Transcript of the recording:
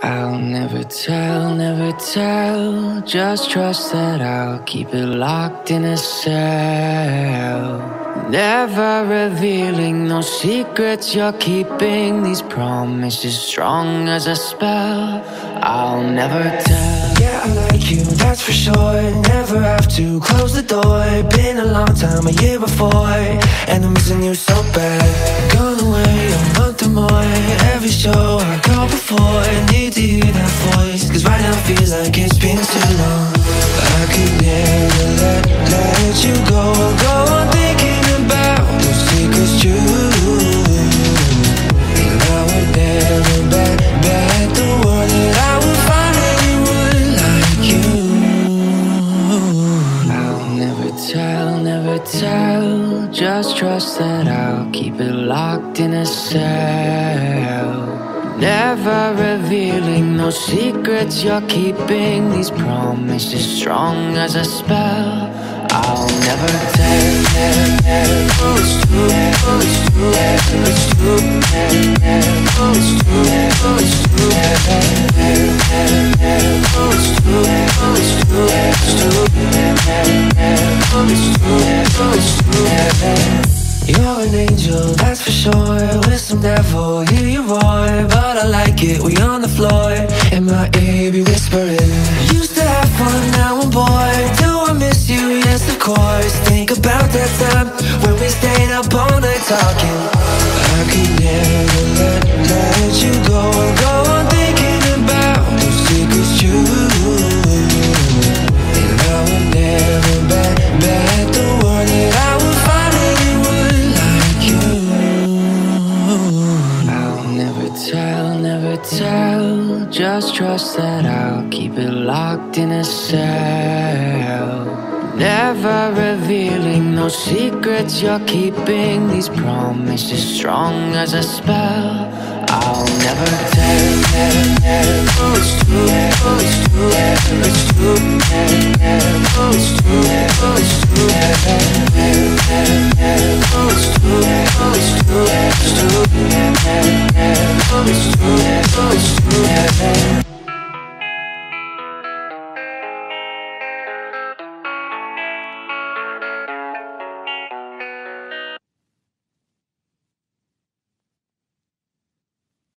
I'll never tell, never tell. Just trust that I'll keep it locked in a cell. Never revealing no secrets you're keeping. These promises strong as a spell. I'll never tell. Yeah, I like you, that's for sure. Never have to close the door. Been a long time, a year before, and I'm missing you so bad. Gone away a month or more. Every show I go before, need to hear that voice, cause right now feels like it's been too long. I could never let you go on thinking about those secrets true. And I would never bet the world that I would find anyone like you. I'll never tell, never tell. Just trust that I'll keep it locked in a cell. Never revealing no secrets you're keeping. These promises strong as a spell. I'll never tell. Oh, it's true. Oh, it's true. It's true. Oh, it's true. Oh, it's true. Oh, it's true. Oh, it's true. It's true. Oh, it's true. Oh, it's true. You're an angel, that's for sure. With some devil, hear you roar. But I like it, we on the floor. In my ear, be whispering. Used to have fun, now I'm bored. Do I miss you? Yes, of course. Think about that time when we stayed up all night talking. I could never let you go on thinking about those secrets true. And I would never bet the world that I would find anyone like you. I'll never tell, never tell. Just trust that I'll keep it locked in a cell. Never revealing no secrets you're keeping. These promises strong as a spell. I'll never tell. Oh, it's true. Oh, it's true. It's true. Oh, it's true. Oh, it's true.